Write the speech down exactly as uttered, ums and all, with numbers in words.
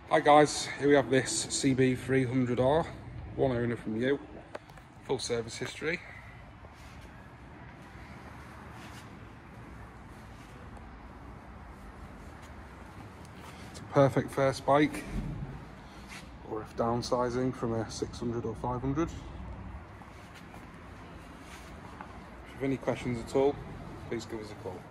Hi guys, here we have this C B three hundred R, one owner from you, full service history. It's a perfect first bike, or if downsizing from a six hundred or five hundred. If you have any questions at all, please give us a call.